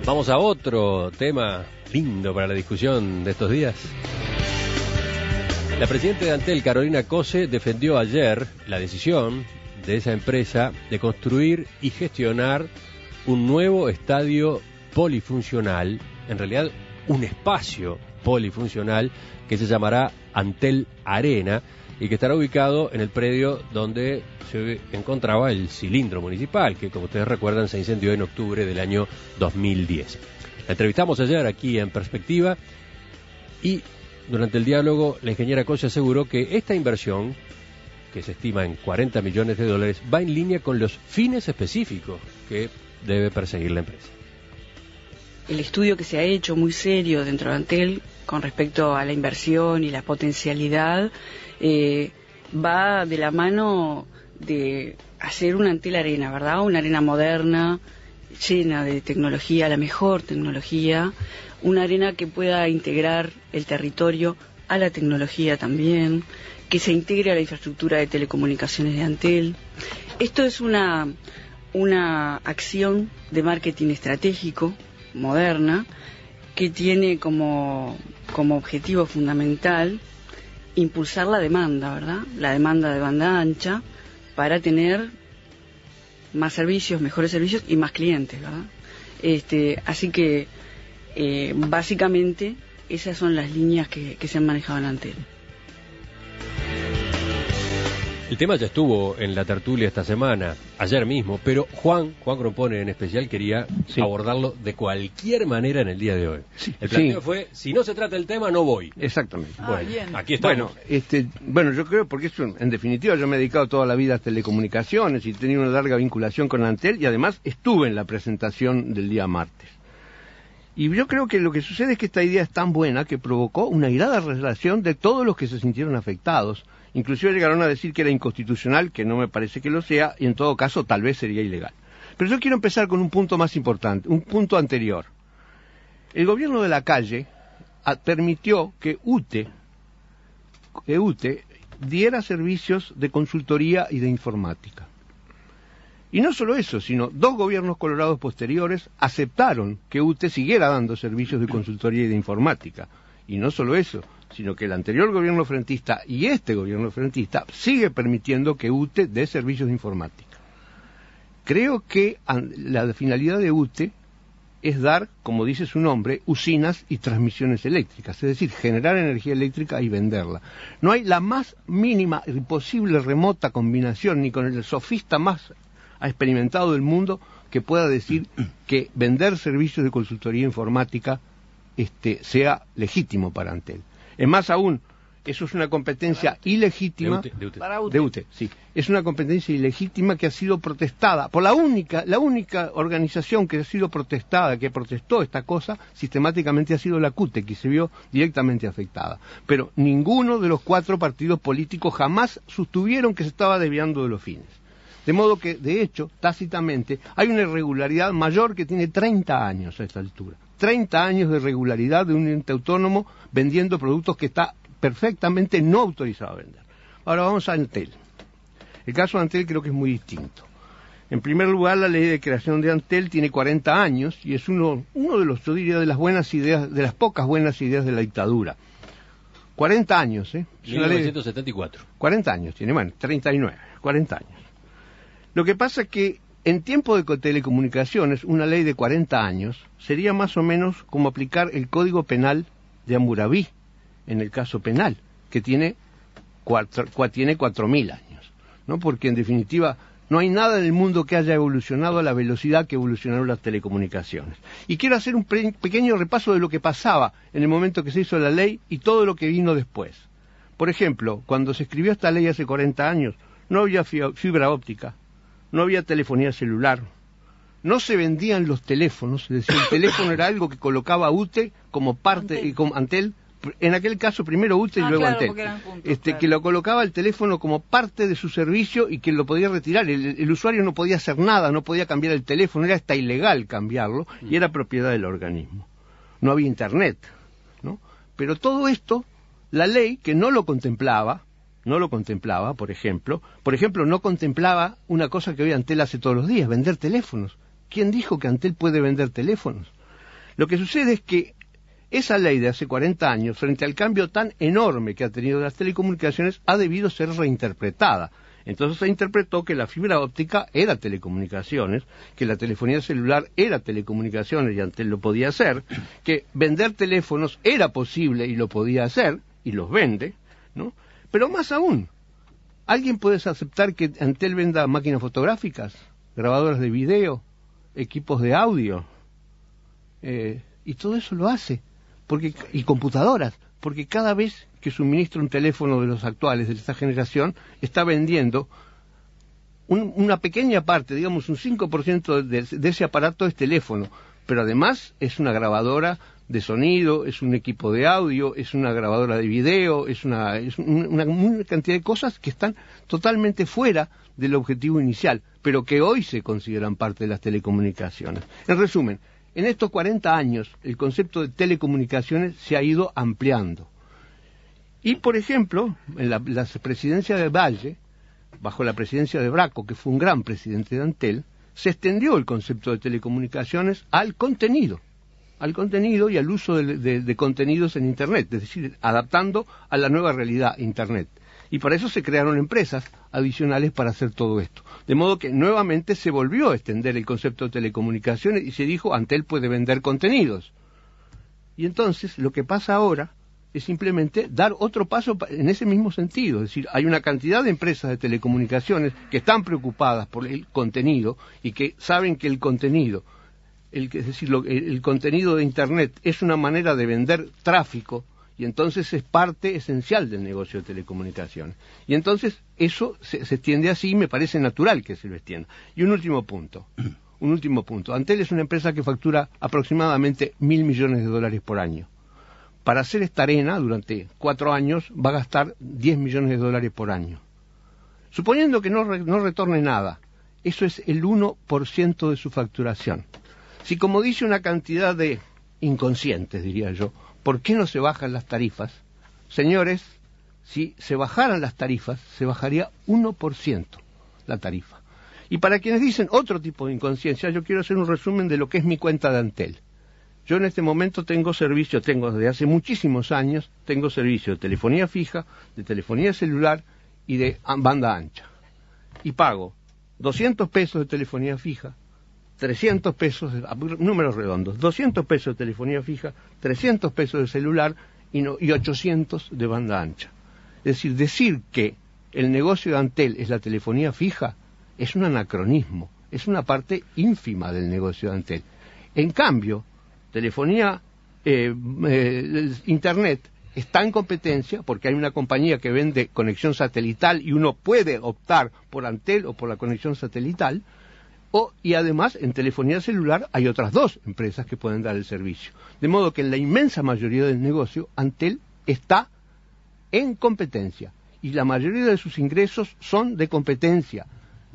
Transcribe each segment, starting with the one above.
Vamos a otro tema lindo para la discusión de estos días. La presidenta de Antel, Carolina Cose, defendió ayer la decisión de esa empresa de construir y gestionar un nuevo estadio polifuncional, en realidad un espacio polifuncional que se llamará Antel Arena y que estará ubicado en el predio donde se encontraba el cilindro municipal, que como ustedes recuerdan se incendió en octubre del año 2010. La entrevistamos ayer aquí en Perspectiva y durante el diálogo la ingeniera Cose aseguró que esta inversión, que se estima en $40 millones, va en línea con los fines específicos que debe perseguir la empresa. El estudio que se ha hecho muy serio dentro de Antel con respecto a la inversión y la potencialidad va de la mano de hacer una Antel Arena, ¿verdad? Una arena moderna, llena de tecnología, la mejor tecnología, una arena que pueda integrar el territorio a la tecnología también, que se integre a la infraestructura de telecomunicaciones de Antel. Esto es una acción de marketing estratégico moderna que tiene como objetivo fundamental impulsar la demanda, ¿verdad? La demanda de banda ancha para tener más servicios, mejores servicios y más clientes, ¿verdad? Así que básicamente esas son las líneas que se han manejado en Antel. El tema ya estuvo en la tertulia esta semana, ayer mismo, pero Juan Grompone en especial quería abordarlo de cualquier manera en el día de hoy. Sí, el planteo fue, si no se trata el tema, no voy. Exactamente. Bueno, aquí estamos. Bueno, yo creo, porque eso, en definitiva, yo me he dedicado toda la vida a telecomunicaciones y tenía una larga vinculación con Antel y además estuve en la presentación del día martes. Y yo creo que lo que sucede es que esta idea es tan buena que provocó una airada relación de todos los que se sintieron afectados. Inclusive llegaron a decir que era inconstitucional, que no me parece que lo sea, y en todo caso tal vez sería ilegal. Pero yo quiero empezar con un punto más importante, un punto anterior. El gobierno de la calle permitió que UTE diera servicios de consultoría y de informática. Y no solo eso, sino dos gobiernos colorados posteriores aceptaron que UTE siguiera dando servicios de consultoría y de informática. Y no solo eso, sino que el anterior gobierno frentista y este gobierno frentista sigue permitiendo que UTE dé servicios de informática. Creo que la finalidad de UTE es dar, como dice su nombre, usinas y transmisiones eléctricas, es decir, generar energía eléctrica y venderla. No hay la más mínima y posible remota combinación, ni con el sofista más experimentado del mundo, que pueda decir que vender servicios de consultoría informática sea legítimo para Antel. Es más aún, eso es una competencia ilegítima de UTE, sí. Es una competencia ilegítima que ha sido protestada por la única organización que ha sido protestada, que protestó esta cosa, sistemáticamente ha sido la CUTE, que se vio directamente afectada. Pero ninguno de los cuatro partidos políticos jamás sostuvieron que se estaba desviando de los fines. De modo que, de hecho, tácitamente, hay una irregularidad mayor que tiene 30 años a esta altura. 30 años de irregularidad de un ente autónomo vendiendo productos que está perfectamente no autorizado a vender. Ahora vamos a Antel. El caso de Antel creo que es muy distinto. En primer lugar, la ley de creación de Antel tiene 40 años y es uno de los, yo diría, de las buenas ideas, de las pocas buenas ideas de la dictadura. 40 años, ¿eh? 1974. 40 años tiene, bueno, 39, 40 años. Lo que pasa es que en tiempo de telecomunicaciones, una ley de 40 años sería más o menos como aplicar el Código Penal de Hammurabi, en el caso penal, que tiene 4.000 años, ¿no? Porque en definitiva no hay nada en el mundo que haya evolucionado a la velocidad que evolucionaron las telecomunicaciones. Y quiero hacer un pequeño repaso de lo que pasaba en el momento que se hizo la ley y todo lo que vino después. Por ejemplo, cuando se escribió esta ley hace 40 años, no había fibra óptica, no había telefonía celular, no se vendían los teléfonos, es decir, el teléfono era algo que colocaba UTE como parte, y como Antel, en aquel caso primero UTE y luego Antel, que lo colocaba el teléfono como parte de su servicio y que lo podía retirar, el usuario no podía hacer nada, no podía cambiar el teléfono, era hasta ilegal cambiarlo y era propiedad del organismo. No había internet, ¿no? Pero todo esto, la ley que no lo contemplaba, por ejemplo, no contemplaba una cosa que hoy Antel hace todos los días, vender teléfonos. ¿Quién dijo que Antel puede vender teléfonos? Lo que sucede es que esa ley de hace 40 años, frente al cambio tan enorme que ha tenido las telecomunicaciones, ha debido ser reinterpretada. Entonces se interpretó que la fibra óptica era telecomunicaciones, que la telefonía celular era telecomunicaciones y Antel lo podía hacer, que vender teléfonos era posible y lo podía hacer, y los vende, ¿no? Pero más aún, ¿alguien puede aceptar que Antel venda máquinas fotográficas, grabadoras de video, equipos de audio? Y todo eso lo hace, y computadoras, porque cada vez que suministra un teléfono de los actuales, de esta generación, está vendiendo una pequeña parte, digamos un 5% de ese aparato es teléfono, pero además es una grabadora de sonido, es un equipo de audio, es una grabadora de video, es una cantidad de cosas que están totalmente fuera del objetivo inicial, pero que hoy se consideran parte de las telecomunicaciones. En resumen, en estos 40 años el concepto de telecomunicaciones se ha ido ampliando. Y, por ejemplo, en la presidencia de Valle, bajo la presidencia de Braco, que fue un gran presidente de Antel, se extendió el concepto de telecomunicaciones al contenido y al uso de contenidos en Internet, es decir, adaptando a la nueva realidad Internet. Y para eso se crearon empresas adicionales para hacer todo esto. De modo que nuevamente se volvió a extender el concepto de telecomunicaciones y se dijo, Antel puede vender contenidos. Y entonces lo que pasa ahora es simplemente dar otro paso en ese mismo sentido. Es decir, hay una cantidad de empresas de telecomunicaciones que están preocupadas por el contenido y que saben que el contenido, el contenido de Internet es una manera de vender tráfico, y entonces es parte esencial del negocio de telecomunicaciones. Y entonces eso se extiende así y me parece natural que se lo extienda. Y un último punto. Antel es una empresa que factura aproximadamente $1.000 millones por año. Para hacer esta arena, durante 4 años, va a gastar $10 millones por año. Suponiendo que no retorne nada, eso es el 1% de su facturación. Si, como dice una cantidad de inconscientes, diría yo, ¿por qué no se bajan las tarifas? Señores, si se bajaran las tarifas, se bajaría 1% la tarifa. Y para quienes dicen otro tipo de inconsciencia, yo quiero hacer un resumen de lo que es mi cuenta de Antel. Yo en este momento tengo desde hace muchísimos años, tengo servicio de telefonía fija, de telefonía celular y de banda ancha. Y pago 200 pesos de telefonía fija, 300 pesos, números redondos, 200 pesos de telefonía fija, 300 pesos de celular y 800 de banda ancha. Es decir que el negocio de Antel es la telefonía fija, es un anacronismo, es una parte ínfima del negocio de Antel. En cambio, telefonía, Internet está en competencia porque hay una compañía que vende conexión satelital y uno puede optar por Antel o por la conexión satelital, y además en telefonía celular hay otras 2 empresas que pueden dar el servicio. De modo que en la inmensa mayoría del negocio Antel está en competencia y la mayoría de sus ingresos son de competencia.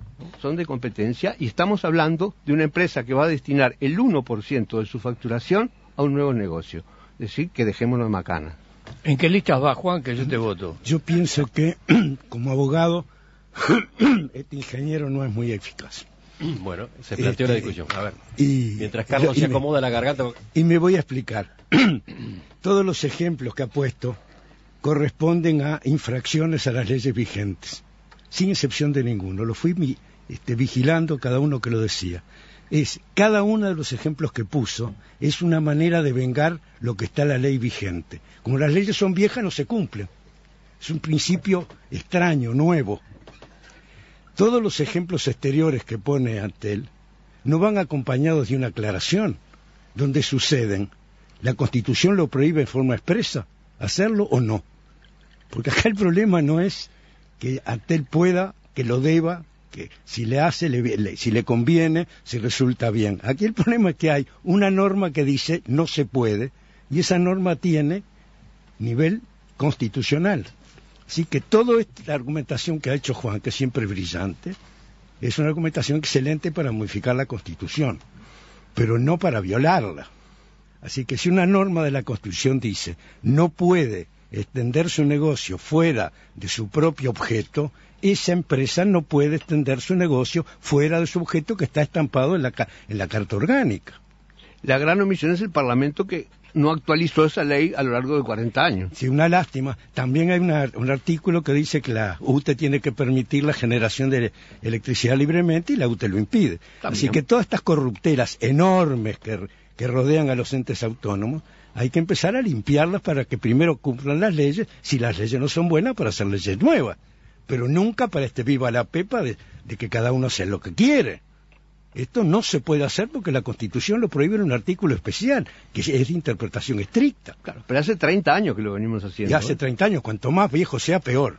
Y estamos hablando de una empresa que va a destinar el 1% de su facturación a un nuevo negocio. Es decir, que dejémonos de macana. ¿En qué listas va, Juan, que yo te voto? Yo pienso que, como abogado, este ingeniero no es muy eficaz. Bueno, se planteó la discusión. A ver, mientras Carlos se acomoda la garganta... Y me voy a explicar. Todos los ejemplos que ha puesto corresponden a infracciones a las leyes vigentes, sin excepción de ninguno. Lo fui vigilando cada uno que lo decía. Cada uno de los ejemplos que puso es una manera de vengar lo que está en la ley vigente. Como las leyes son viejas, no se cumplen. Es un principio extraño, nuevo. Todos los ejemplos exteriores que pone Antel no van acompañados de una aclaración, donde suceden. ¿La Constitución lo prohíbe en forma expresa? ¿Hacerlo o no? Porque acá el problema no es que Antel pueda, que lo deba, que si le hace, si le conviene, si resulta bien. Aquí el problema es que hay una norma que dice no se puede, y esa norma tiene nivel constitucional. Así que toda esta argumentación que ha hecho Juan, que siempre es brillante, es una argumentación excelente para modificar la Constitución, pero no para violarla. Así que si una norma de la Constitución dice no puede extender su negocio fuera de su propio objeto, esa empresa no puede extender su negocio fuera de su objeto que está estampado en la Carta Orgánica. La gran omisión es el Parlamento, que no actualizó esa ley a lo largo de 40 años. Sí, una lástima. También hay un artículo que dice que la UTE tiene que permitir la generación de electricidad libremente y la UTE lo impide. También. Así que todas estas corruptelas enormes que rodean a los entes autónomos, hay que empezar a limpiarlas para que primero cumplan las leyes, si las leyes no son buenas, para hacer leyes nuevas. Pero nunca para viva la pepa de que cada uno hace lo que quiere. Esto no se puede hacer porque la Constitución lo prohíbe en un artículo especial, que es de interpretación estricta. Claro, pero hace 30 años que lo venimos haciendo. Y hace 30 años, cuanto más viejo sea, peor.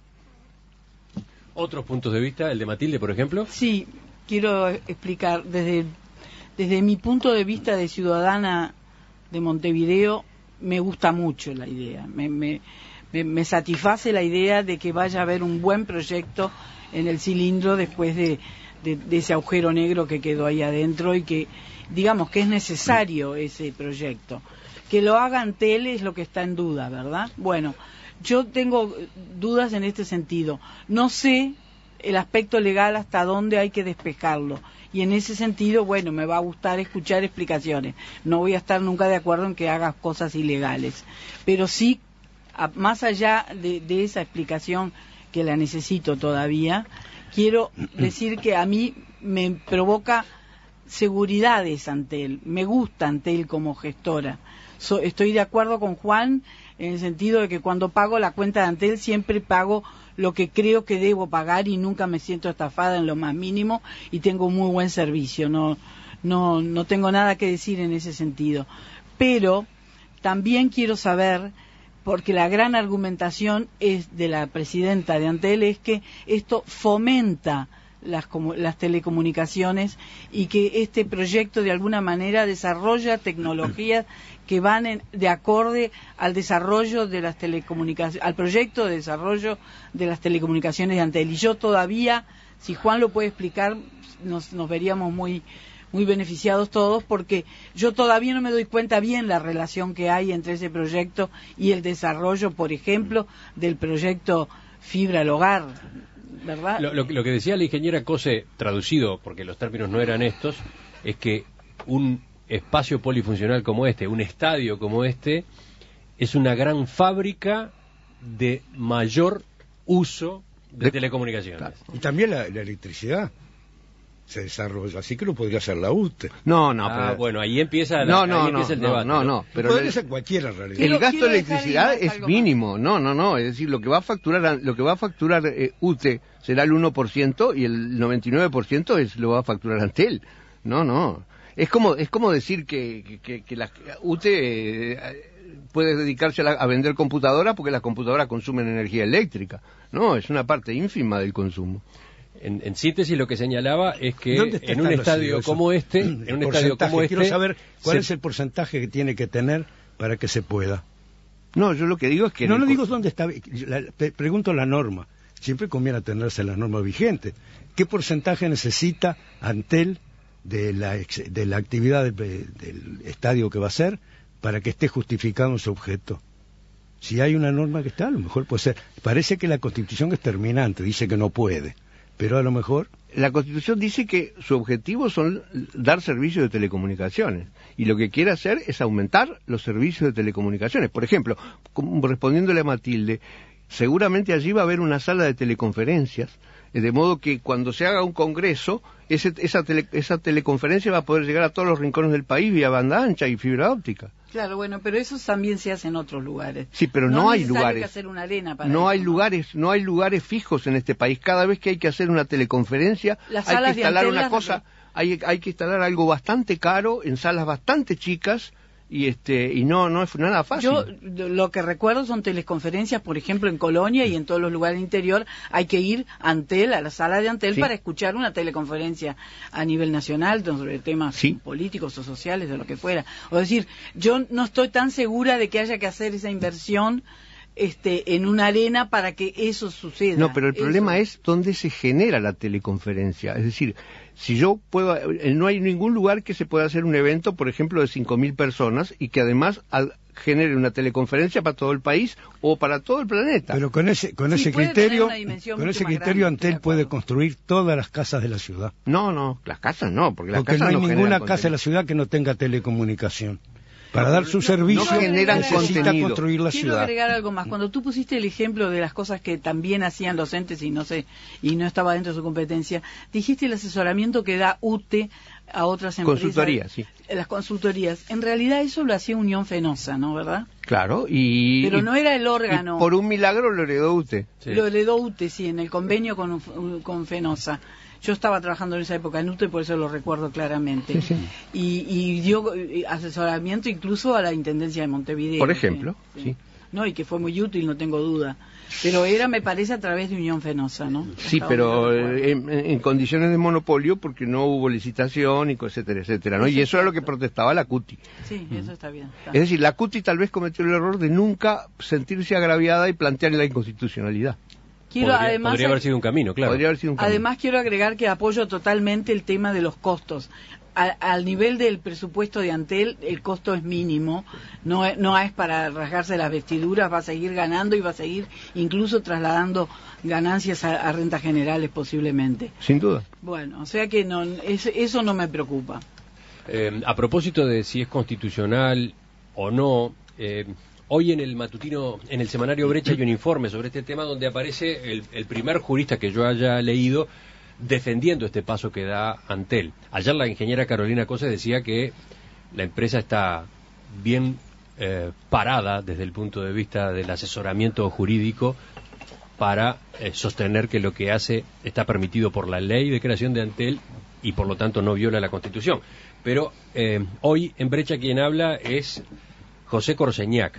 ¿Otros puntos de vista? ¿El de Matilde, por ejemplo? Sí, quiero explicar. Desde mi punto de vista de ciudadana de Montevideo, me gusta mucho la idea. Me satisface la idea de que vaya a haber un buen proyecto en el cilindro después de ese agujero negro que quedó ahí adentro, y que digamos que es necesario ese proyecto. Que lo haga Antel es lo que está en duda, ¿verdad? Bueno, yo tengo dudas en este sentido. No sé el aspecto legal hasta dónde hay que despejarlo, y en ese sentido, bueno, me va a gustar escuchar explicaciones. No voy a estar nunca de acuerdo en que hagas cosas ilegales, pero sí, más allá de esa explicación, que la necesito todavía, quiero decir que a mí me provoca seguridades Antel. Me gusta Antel como gestora. Estoy de acuerdo con Juan en el sentido de que cuando pago la cuenta de Antel siempre pago lo que creo que debo pagar y nunca me siento estafada en lo más mínimo, y tengo muy buen servicio. No tengo nada que decir en ese sentido. Pero también quiero saber, porque la gran argumentación es de la presidenta de Antel, es que esto fomenta las telecomunicaciones, y que este proyecto de alguna manera desarrolla tecnologías que van de acorde al desarrollo de las telecomunicaciones, al proyecto de desarrollo de las telecomunicaciones de Antel. Y yo todavía, si Juan lo puede explicar, nos veríamos muy beneficiados todos, porque yo todavía no me doy cuenta bien la relación que hay entre ese proyecto y el desarrollo, por ejemplo, del proyecto Fibra al Hogar, ¿verdad? Lo que decía la ingeniera Cose, traducido, porque los términos no eran estos, es que un espacio polifuncional como este, un estadio como este, es una gran fábrica de mayor uso de telecomunicaciones. Claro. Y también la electricidad se desarrolla, así que lo podría hacer la UTE. Pero bueno, ahí empieza el debate. Pero puede ser cualquiera en realidad. El gasto de electricidad es mínimo. Es decir, lo que va a facturar UTE será el 1% y el 99% lo va a facturar Antel. Es como decir que la UTE puede dedicarse a vender computadoras porque las computadoras consumen energía eléctrica. No, es una parte ínfima del consumo. En síntesis, lo que señalaba es que en un estadio como este, quiero saber cuál es el porcentaje que tiene que tener para que se pueda. No, yo lo que digo es que... No digo dónde está, pregunto la norma. Siempre conviene atenerse a la norma vigente. ¿Qué porcentaje necesita Antel de la actividad del estadio que va a hacer para que esté justificado en su objeto? Si hay una norma que está, a lo mejor puede ser. Parece que la Constitución es terminante, dice que no puede. Pero a lo mejor... La Constitución dice que su objetivo son dar servicios de telecomunicaciones, y lo que quiere hacer es aumentar los servicios de telecomunicaciones. Por ejemplo, respondiéndole a Matilde, seguramente allí va a haber una sala de teleconferencias, de modo que cuando se haga un congreso, esa teleconferencia va a poder llegar a todos los rincones del país vía banda ancha y fibra óptica. Claro, bueno, pero eso también se hace en otros lugares. Sí, pero no hay lugares. Que hacer una arena para no hay lugares fijos en este país. Cada vez que hay que hacer una teleconferencia, hay que instalar una cosa, hay que instalar algo bastante caro en salas bastante chicas. Y no es nada fácil. Yo lo que recuerdo son teleconferencias, por ejemplo, en Colonia y en todos los lugares del interior. Hay que ir a Antel, a la sala de Antel, para escuchar una teleconferencia a nivel nacional sobre temas políticos o sociales, de lo que fuera. O decir, yo no estoy tan segura de que haya que hacer esa inversión en una arena para que eso suceda. No, pero el problema es dónde se genera la teleconferencia. Es decir, si yo puedo, no hay ningún lugar que se pueda hacer un evento, por ejemplo, de 5.000 personas y que además genere una teleconferencia para todo el país o para todo el planeta. Pero con ese criterio, Antel puede construir todas las casas de la ciudad. No, las casas no, porque las casas no hay ninguna casa de la ciudad que no tenga telecomunicación. Para dar su servicio necesita construir la ciudad. Quiero agregar algo más. Cuando tú pusiste el ejemplo de las cosas que también hacían docentes y no estaba dentro de su competencia, dijiste el asesoramiento que da UTE a otras empresas. Consultorías, sí. Las consultorías. En realidad eso lo hacía Unión Fenosa, ¿no? ¿Verdad? Claro, pero no era el órgano. Por un milagro lo heredó UTE. Sí. Lo heredó UTE, sí, en el convenio con Fenosa. Yo estaba trabajando en esa época en UTE, por eso lo recuerdo claramente. Sí. Y dio asesoramiento incluso a la Intendencia de Montevideo. Por ejemplo, sí. No, y que fue muy útil, no tengo duda. Pero me parece, a través de Unión Fenosa, ¿no? Sí, pero en condiciones de monopolio, porque no hubo licitación, y etcétera, etcétera, ¿no? Y eso era lo que protestaba la CUTI. Sí, eso está bien. Es decir, la CUTI tal vez cometió el error de nunca sentirse agraviada y plantear la inconstitucionalidad. Podría haber sido un camino, claro. Además, quiero agregar que apoyo totalmente el tema de los costos. Al nivel del presupuesto de Antel, el costo es mínimo, no es para rasgarse las vestiduras, va a seguir ganando y va a seguir incluso trasladando ganancias a rentas generales posiblemente. Sin duda. Bueno, o sea que eso no me preocupa. A propósito de si es constitucional o no, hoy en el matutino, en el semanario Brecha, hay un informe sobre este tema donde aparece el primer jurista que yo haya leído defendiendo este paso que da Antel. Ayer la ingeniera Carolina Cose decía que la empresa está bien parada desde el punto de vista del asesoramiento jurídico para sostener que lo que hace está permitido por la ley de creación de Antel y por lo tanto no viola la Constitución. Pero hoy en Brecha quien habla es José Corseñac.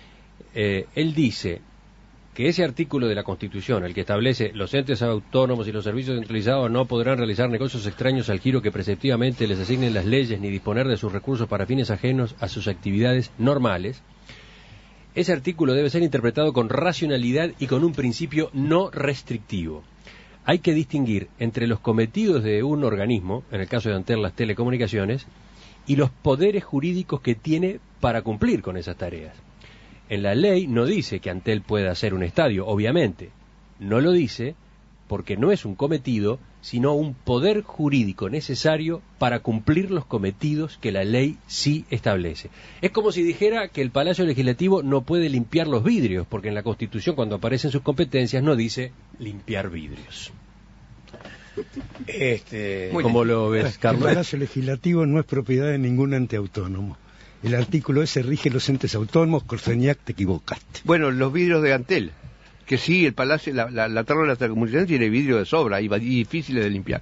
Él dice que ese artículo de la Constitución, el que establece los entes autónomos y los servicios centralizados no podrán realizar negocios extraños al giro que preceptivamente les asignen las leyes ni disponer de sus recursos para fines ajenos a sus actividades normales, ese artículo debe ser interpretado con racionalidad y con un principio no restrictivo. Hay que distinguir entre los cometidos de un organismo, en el caso de Antel las telecomunicaciones, y los poderes jurídicos que tiene para cumplir con esas tareas. En la ley no dice que Antel pueda hacer un estadio, obviamente. No lo dice porque no es un cometido, sino un poder jurídico necesario para cumplir los cometidos que la ley sí establece. Es como si dijera que el Palacio Legislativo no puede limpiar los vidrios, porque en la Constitución, cuando aparecen sus competencias, no dice limpiar vidrios. ¿Cómo lo ves, Carlos? El Palacio Legislativo no es propiedad de ningún ente autónomo. El artículo ese rige los entes autónomos. Corseñac, te equivocaste. Bueno, los vidrios de Antel, que sí, el palacio, la torre de la telecomunicación tiene vidrio de sobra y difíciles de limpiar.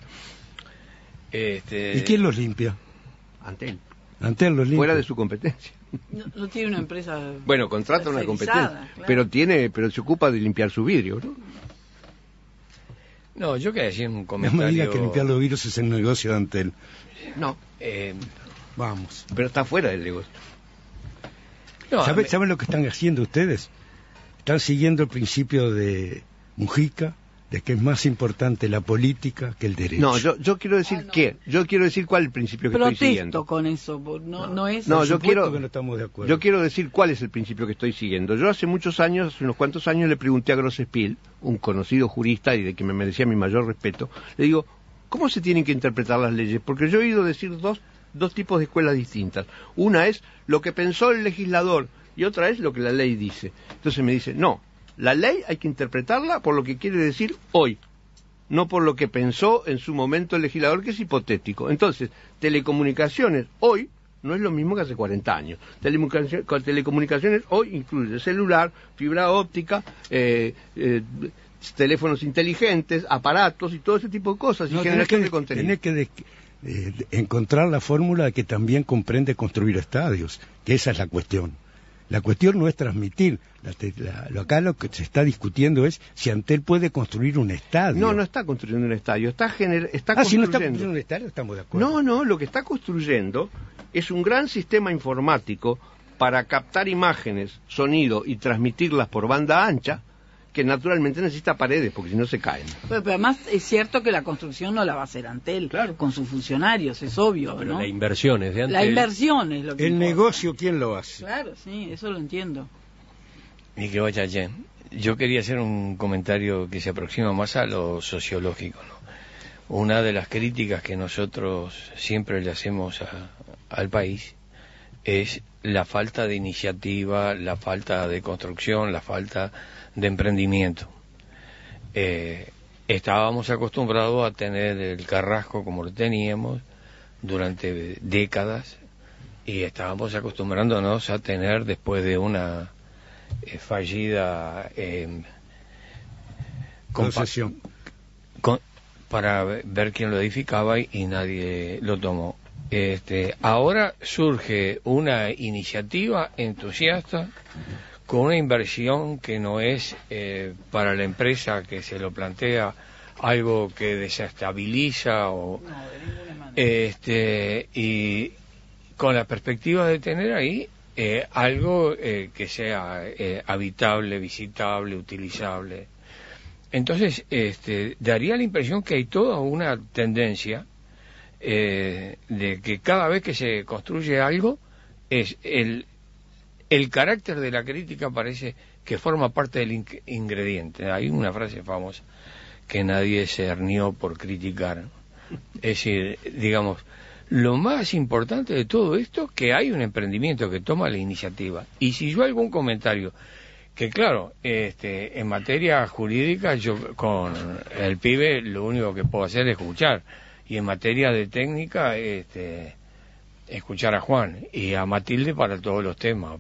¿Y quién los limpia? Antel. Antel los limpia. Fuera de su competencia. No tiene una empresa. Bueno, contrata una competencia, claro. pero se ocupa de limpiar su vidrio, ¿no? No, yo quería decir un comentario. No me digas que limpiar los vidrios es el negocio de Antel. No. Vamos. Pero está fuera del negocio. No, ¿Saben lo que están haciendo ustedes? Están siguiendo el principio de Mujica, de que es más importante la política que el derecho. No, yo quiero decir yo quiero decir cuál es el principio que estoy siguiendo. Con eso, no es. No, yo quiero que no estamos de acuerdo. Yo quiero decir cuál es el principio que estoy siguiendo. Yo hace unos cuantos años le pregunté a Grosspiel, un conocido jurista y de que me merecía mi mayor respeto, le digo, ¿cómo se tienen que interpretar las leyes? Porque yo he oído decir dos tipos de escuelas distintas. Una es lo que pensó el legislador y otra es lo que la ley dice. Entonces me dice, no, la ley hay que interpretarla por lo que quiere decir hoy, no por lo que pensó en su momento el legislador, que es hipotético. Entonces, telecomunicaciones hoy no es lo mismo que hace 40 años. Telecomunicaciones hoy incluye celular, fibra óptica, teléfonos inteligentes, aparatos y todo ese tipo de cosas, y generación de contenido. Tenés que encontrar la fórmula que también comprende construir estadios, que esa es la cuestión. La cuestión no es transmitir. Acá lo que se está discutiendo es si Antel puede construir un estadio. No está construyendo un estadio. Está si no está construyendo un estadio, estamos de acuerdo. No, lo que está construyendo es un gran sistema informático para captar imágenes, sonido y transmitirlas por banda ancha, que naturalmente necesita paredes, porque si no se caen. Pero además es cierto que la construcción no la va a hacer Antel, claro, con sus funcionarios, es obvio, pero ¿no? la inversión es de Antel. La inversión es lo que El importa. negocio, ¿quién lo hace? Claro, sí, eso lo entiendo. Ni que vaya allá. Yo quería hacer un comentario que se aproxima más a lo sociológico, ¿no? Una de las críticas que nosotros siempre le hacemos al país es la falta de iniciativa, la falta de construcción, la falta de emprendimiento. Estábamos acostumbrados a tener el Carrasco como lo teníamos durante décadas y estábamos acostumbrándonos a tener, después de una fallida concesión para ver quién lo edificaba y nadie lo tomó. Ahora surge una iniciativa entusiasta con una inversión que no es para la empresa que se lo plantea algo que desestabiliza o y con la perspectiva de tener ahí algo que sea habitable, visitable, utilizable. Entonces, daría la impresión que hay toda una tendencia de que cada vez que se construye algo, es el carácter de la crítica parece que forma parte del ingrediente. Hay una frase famosa que nadie se hernió por criticar. Es decir, digamos, lo más importante de todo esto, que hay un emprendimiento que toma la iniciativa. Y si yo hago un comentario, que claro, en materia jurídica, yo con el pibe lo único que puedo hacer es escuchar. Y en materia de técnica, escuchar a Juan y a Matilde para todos los temas.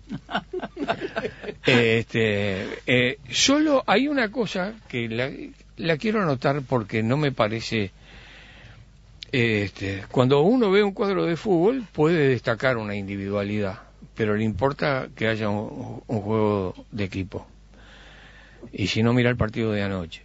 Solo hay una cosa que la quiero anotar porque no me parece... cuando uno ve un cuadro de fútbol puede destacar una individualidad, pero le importa que haya un juego de equipo. Y si no, mira el partido de anoche.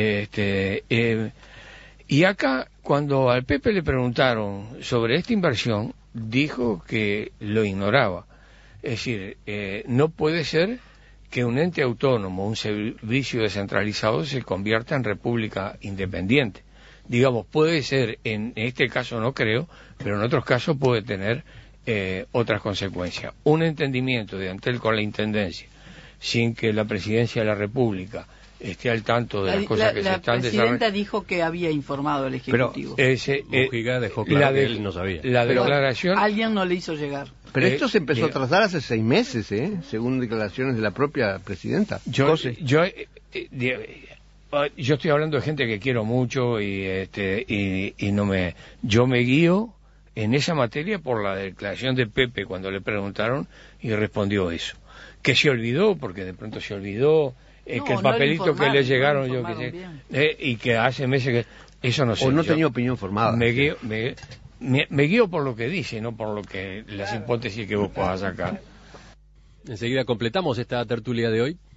Y acá, cuando al Pepe le preguntaron sobre esta inversión, dijo que lo ignoraba. Es decir, no puede ser que un ente autónomo, un servicio descentralizado, se convierta en república independiente. Digamos, puede ser, en este caso no creo, pero en otros casos puede tener otras consecuencias. Un entendimiento de Antel con la Intendencia, sin que la Presidencia de la República esté al tanto de las cosas que se están desarrollando. La Presidenta dijo que había informado al Ejecutivo. Pero Mujica dejó claro que él no sabía. La declaración... Alguien no le hizo llegar. Pero esto se empezó a tratar hace 6 meses, según declaraciones de la propia Presidenta. Yo estoy hablando de gente que quiero mucho y no me... Yo me guío en esa materia por la declaración de Pepe cuando le preguntaron y respondió eso. Que se olvidó, porque de pronto se olvidó, que el papelito que le llegaron, yo qué sé, y que hace meses que... Eso no sé. O no tenía opinión formada. Me guío por lo que dice, no por lo que las hipótesis que vos puedas sacar. Enseguida completamos esta tertulia de hoy.